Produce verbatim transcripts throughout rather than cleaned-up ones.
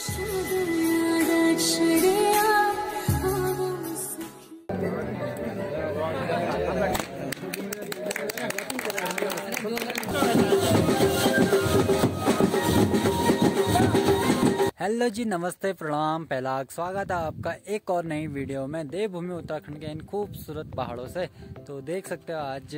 Hello जी, नमस्ते, प्रणाम, पहला स्वागत है आपका एक और नई वीडियो में देवभूमि उत्तराखंड के इन खूबसूरत पहाड़ों से। तो देख सकते हो आज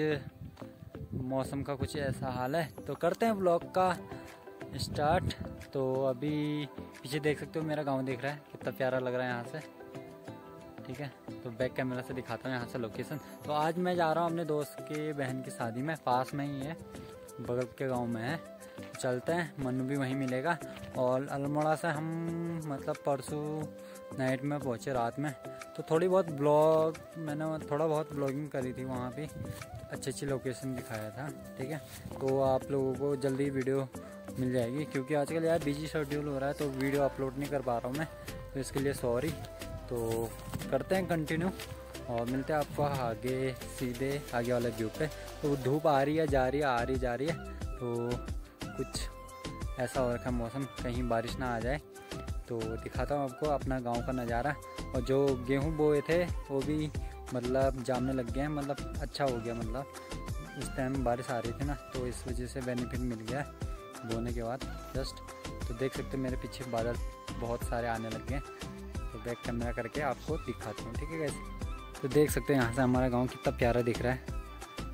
मौसम का कुछ ऐसा हाल है। तो करते हैं ब्लॉग का स्टार्ट। तो अभी पीछे देख सकते हो मेरा गांव दिख रहा है, कितना प्यारा लग रहा है यहाँ से। ठीक है, तो बैक कैमरा से दिखाता हूँ यहाँ से लोकेशन। तो आज मैं जा रहा हूँ अपने दोस्त के बहन की शादी में, पास में ही है, बगल के गाँव में है। चलते हैं, मनु भी वहीं मिलेगा। और अल्मोड़ा से हम मतलब परसों नाइट में पहुँचे, रात में। तो थोड़ी बहुत ब्लॉग मैंने थोड़ा बहुत ब्लॉगिंग करी थी वहाँ पे, अच्छी अच्छी लोकेशन दिखाया था। ठीक है, तो आप लोगों को जल्दी वीडियो मिल जाएगी, क्योंकि आजकल यार बिजी शेड्यूल हो रहा है तो वीडियो अपलोड नहीं कर पा रहा हूँ मैं, तो इसके लिए सॉरी। तो करते हैं कंटिन्यू और मिलते हैं आपको आगे, सीधे आगे वाले व्यू पे। तो धूप आ रही है, जा रही है, आ रही जा रही है, तो कुछ ऐसा हो रखा है मौसम, कहीं बारिश ना आ जाए। तो दिखाता हूँ आपको अपना गांव का नज़ारा। और जो गेहूं बोए थे वो भी मतलब जामने लग गए हैं, मतलब अच्छा हो गया। मतलब इस टाइम बारिश आ रही थी ना, तो इस वजह से बेनिफिट मिल गया बोने के बाद जस्ट। तो देख सकते हो मेरे पीछे बादल बहुत सारे आने लग गए। तो बैक कैमरा करके आपको दिखाता हूँ, ठीक है कैसे। तो देख सकते हो यहाँ से हमारा गाँव कितना प्यारा दिख रहा है।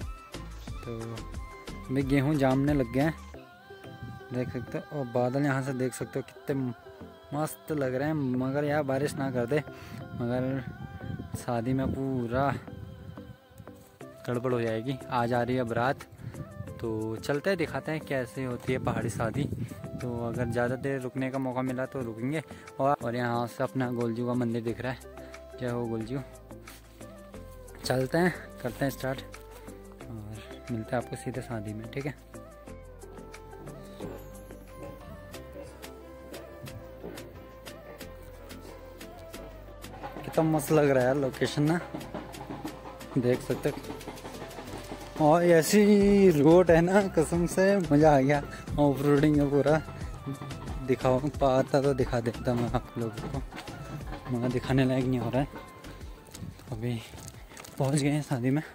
तो भाई गेहूँ जामने लग गए हैं, देख सकते हो। और बादल यहाँ से देख सकते हो कितने मस्त लग रहे हैं। मगर यार बारिश ना कर दे, मगर शादी में पूरा गड़बड़ हो जाएगी। आज आ रही है बारात, तो चलते हैं, दिखाते हैं कैसे होती है पहाड़ी शादी। तो अगर ज़्यादा देर रुकने का मौका मिला तो रुकेंगे। और और यहाँ से अपना गोलजू का मंदिर दिख रहा है, जय हो गोलजू। चलते हैं, करते हैं स्टार्ट और मिलते हैं आपको सीधे शादी में, ठीक है। कितना मस्त लग रहा है लोकेशन ना, देख सकते हो। और ऐसी रोड है ना, कसम से मज़ा आ गया। ऑफ रोडिंग है पूरा, दिखाओ पाता तो दिखा देता मैं आप लोगों को, मगर दिखाने लायक नहीं हो रहा है। अभी पहुंच गए हैं शादी में।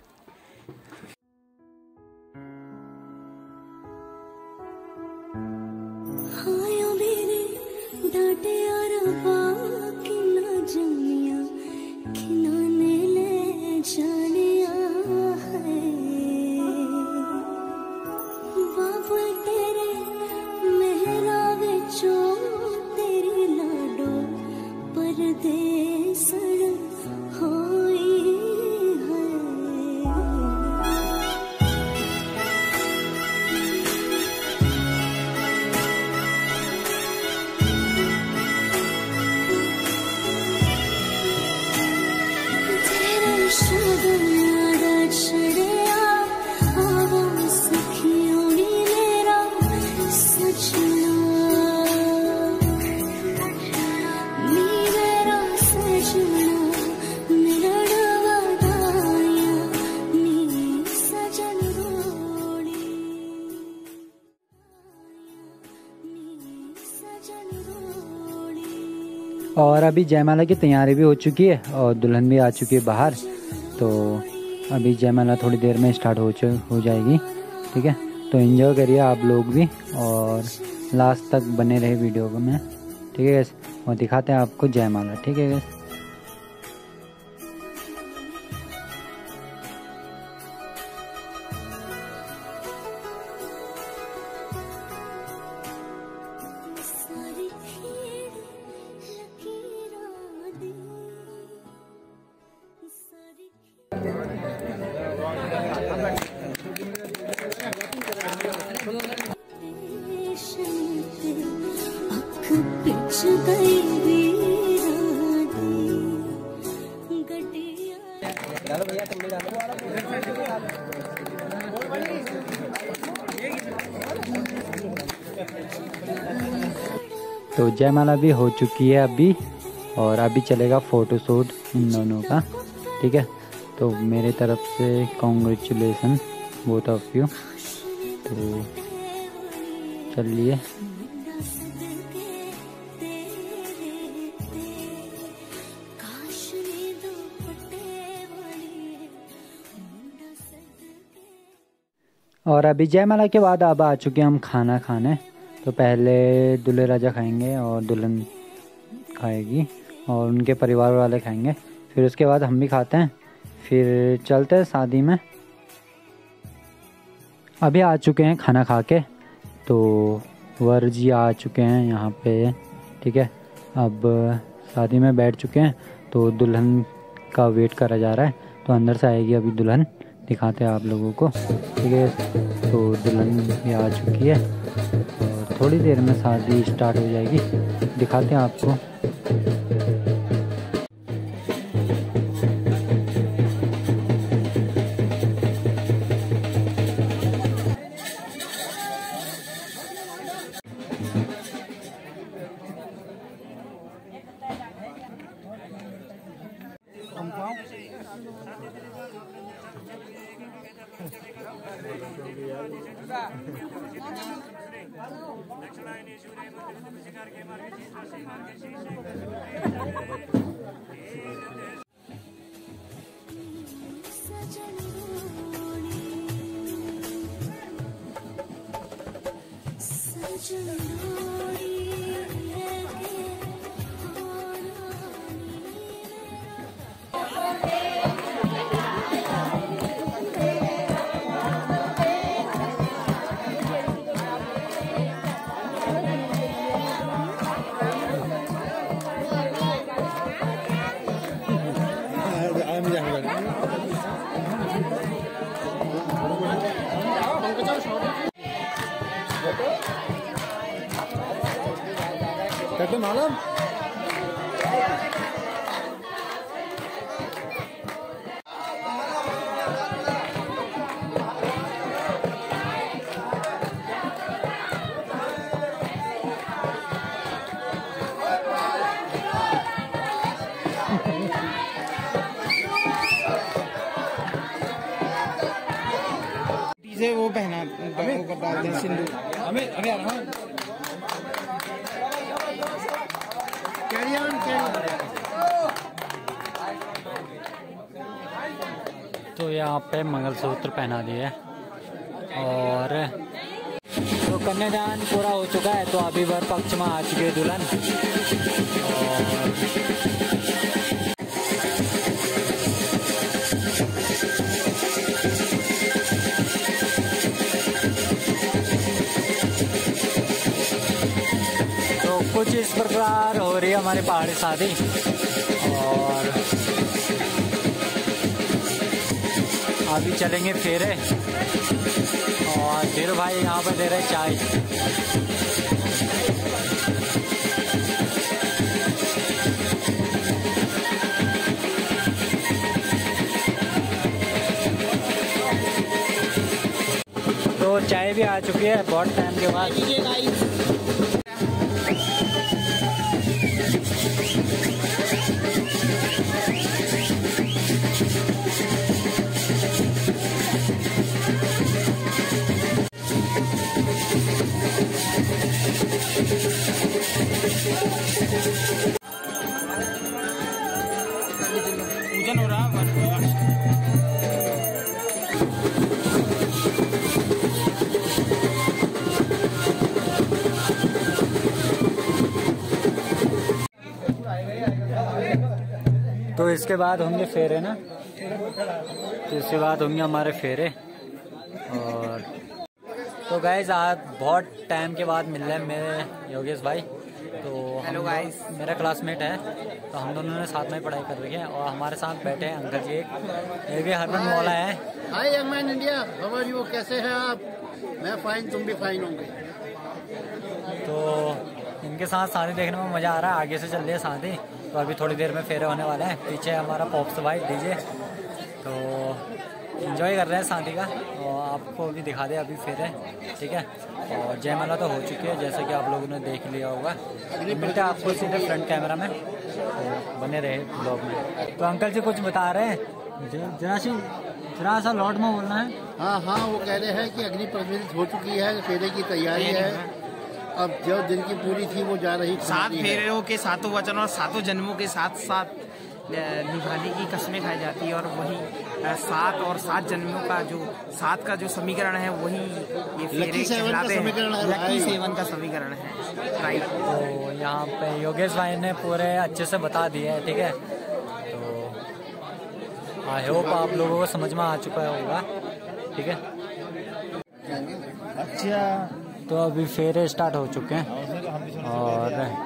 और अभी जयमाला की तैयारी भी हो चुकी है और दुल्हन भी आ चुकी है बाहर। तो अभी जयमाला थोड़ी देर में स्टार्ट हो हो जाएगी, ठीक है। तो एंजॉय करिए आप लोग भी और लास्ट तक बने रहे वीडियो में, ठीक है गैस। और दिखाते हैं आपको जयमाला, ठीक है गैस। तो जयमाला भी हो चुकी है अभी, और अभी चलेगा फोटोशूट इन दोनों का, ठीक है। तो मेरे तरफ से कॉन्ग्रेचुलेसन बोथ ऑफ यू। तो चलिए और अभी जयमाला के बाद अब आ चुके हैं हम खाना खाने। तो पहले दूल्हे राजा खाएंगे और दुल्हन खाएगी और उनके परिवार वाले खाएंगे, फिर उसके बाद हम भी खाते हैं, फिर चलते हैं शादी में। अभी आ चुके हैं खाना खा के, तो वर जी आ चुके हैं यहाँ पे, ठीक है। अब शादी में बैठ चुके हैं, तो दुल्हन का वेट करा जा रहा है। तो अंदर से आएगी अभी दुल्हन, दिखाते हैं आप लोगों को, ठीक है। तो दुल्हन भी आ चुकी है और थोड़ी देर में शादी स्टार्ट हो जाएगी, दिखाते हैं आपको। Kata malam. डीजे वो पहना ऊपर डालते हैं सिंदूर। हमें अभी आ रहा हूँ। तो यहाँ पे मंगलसूत्र पहना दिया है और तो कन्यादान पूरा हो चुका है। तो अभी वर पक्ष में आ चुकी है दुल्हन और तो कुछ इस प्रकार हो रही है हमारी पहाड़ी शादी। और अभी चलेंगे फेरे और धीरू भाई यहाँ पर दे रहे चाय। तो चाय भी आ चुकी है बहुत टाइम के बाद। पूजन हो रहा है। तो इसके बाद होंगे फेरे ना, तो इसके बाद होंगे हमारे फेरे। और तो गाइस आज बहुत टाइम के बाद मिल रहे हैं मेरे योगेश भाई। तो हेलो गाइस, मेरा क्लासमेट है, तो हम दोनों ने साथ में पढ़ाई कर रही है। और हमारे साथ बैठे हैं अंकल जी, एक ये भी हरमन मौला है। Hi young man India, how are you, कैसे हैं आप? मैं फाइन, तुम भी फाइन होंगे। तो इनके साथ शादी देखने में मज़ा आ रहा है। आगे से चल रही है शादी, तो अभी थोड़ी देर में फेरे होने वाले हैं। पीछे हमारा पॉप्स भाई डीजे, तो एंजॉय कर रहे हैं शादी का। और आपको भी दिखा दे अभी फेरे, ठीक है। और जयमाला तो हो चुकी है जैसे कि आप लोगों ने देख लिया होगा। मिलते हैं आपको सीधे फ्रंट कैमरा में, तो बने रहे ब्लॉग में। तो अंकल जी कुछ बता रहे हैं, जरा सी जरा सा लौट में बोलना है। हाँ हाँ, वो कह रहे हैं कि अग्नि प्रज्वलित हो चुकी है, फेरे की तैयारी है। अब जो दिन की पूरी थी वो जा रही। सात फेरों के सातों वचन और सातों जन्मों के साथ साथ निभाने की कसमें खाई जाती है और वही सात और सात जन्मों का जो सात का जो समीकरण है वही ये फेरे कहलाते हैं। लकी सेवन का समीकरण है, राइट। तो यहाँ पे योगेश भाई ने पूरे अच्छे से बता दिया है, ठीक है। तो आई होप आप लोगों को समझ में आ चुका होगा, ठीक है। अच्छा, तो अभी फेरे स्टार्ट हो चुके हैं और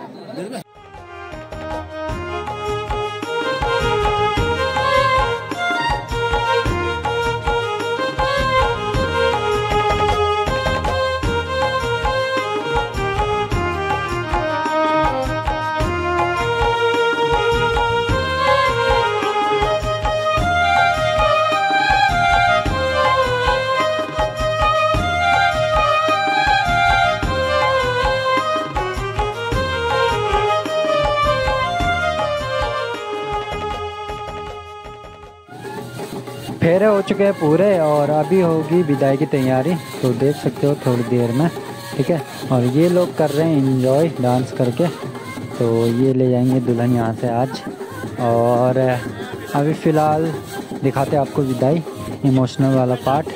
फेरे हो चुके हैं पूरे और अभी होगी विदाई की तैयारी। तो देख सकते हो थोड़ी देर में, ठीक है। और ये लोग कर रहे हैं एंजॉय डांस करके। तो ये ले जाएंगे दुल्हन यहाँ से आज। और अभी फ़िलहाल दिखाते हैं आपको विदाई, इमोशनल वाला पार्ट।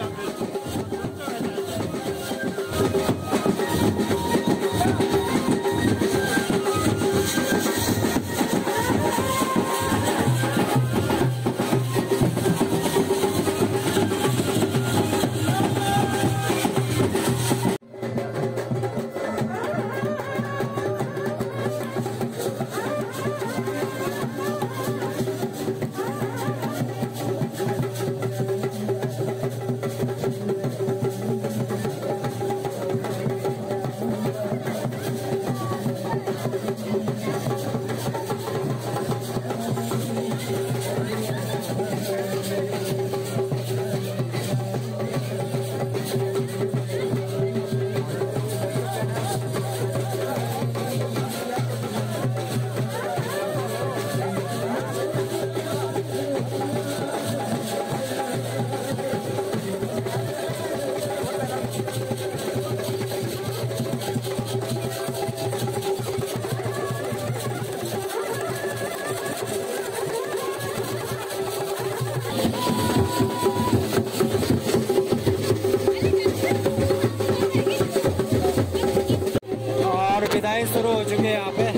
विदाई शुरू हो चुकी है यहाँ पे।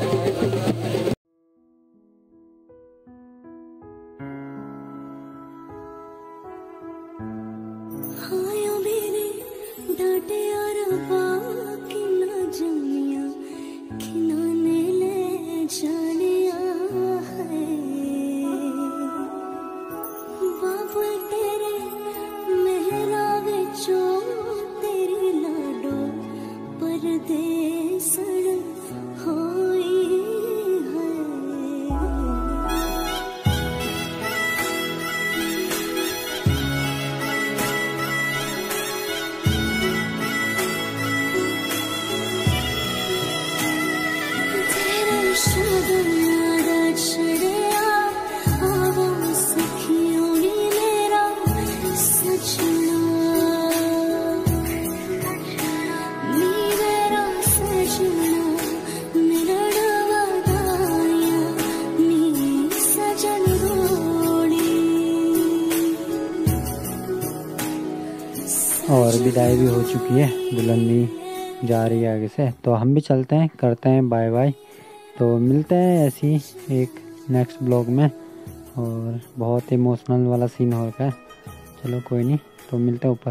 और विदाई भी हो चुकी है, दुल्हन भी जा रही है आगे से। तो हम भी चलते हैं, करते हैं बाय बाय। तो मिलते हैं ऐसी एक नेक्स्ट ब्लॉग में। और बहुत इमोशनल वाला सीन हो रहा है। चलो कोई नहीं, तो मिलते हैं ऊपर।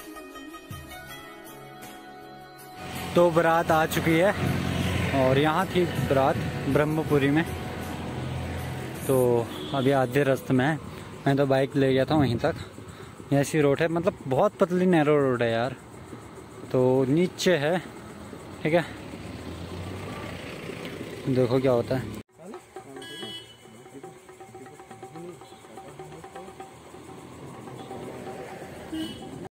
तो बारात आ चुकी है और यहाँ थी बारात ब्रह्मपुरी में। तो अभी आधे रास्ते में है। मैं तो बाइक ले गया था वहीं तक। ऐसी रोड है, मतलब बहुत पतली नैरो रोड है यार। तो नीचे है, ठीक है, देखो क्या होता है।